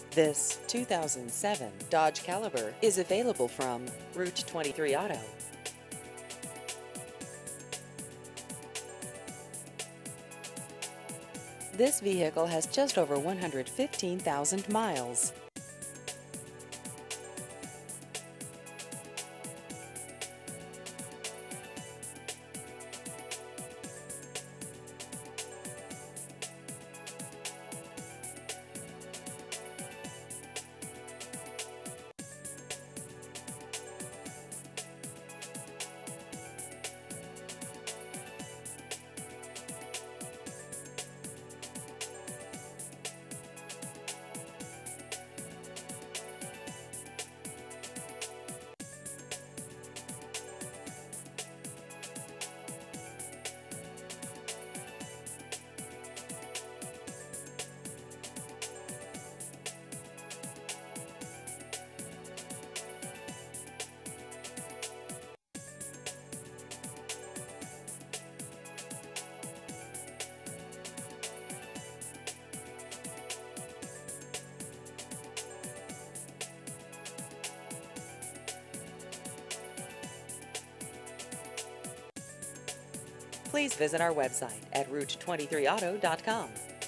This 2007 Dodge Caliber is available from Route 23 Auto. This vehicle has just over 115,000 miles. Please visit our website at route23auto.com.